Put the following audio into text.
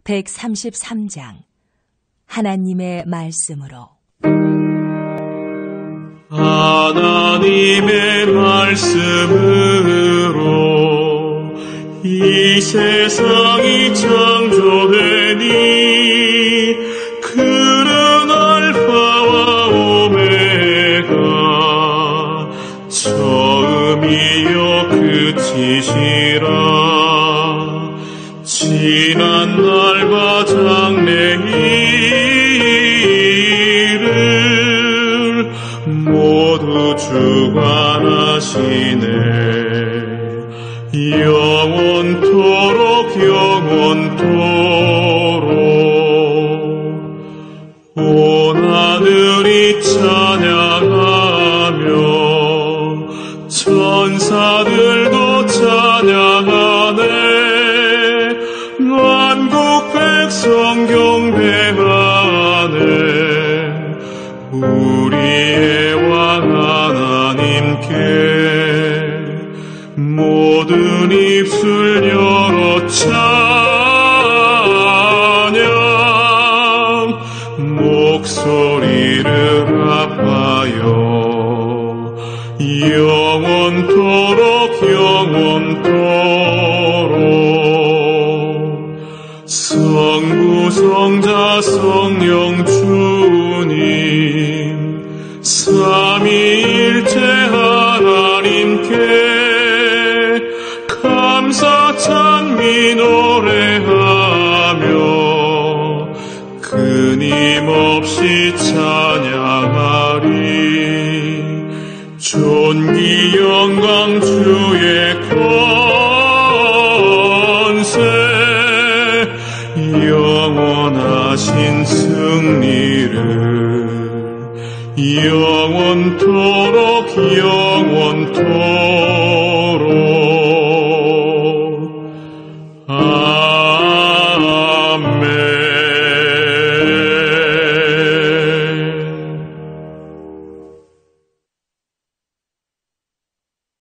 133장 하나님의 말씀으로. 하나님의 말씀으로 이 세상이 창조되니 그는 알파와 오메가 처음이요 끝이시라. 지난 날과 장래일을 모두 주관하시네. 영원토록 온 하늘이 찬양하며 천사들도 찬양하네. 만국 백성 경배하네. 우리의 왕 하나님께 모든 입술 열어 찬양. 목소리를 합하여 영원토록 성부 성자 성령 주님 삼위일체 하나님께 감사 찬미 노래하며 끊임없이 찬양하리. 존귀 영광 주의 권세 영원하신 승리를 영원토록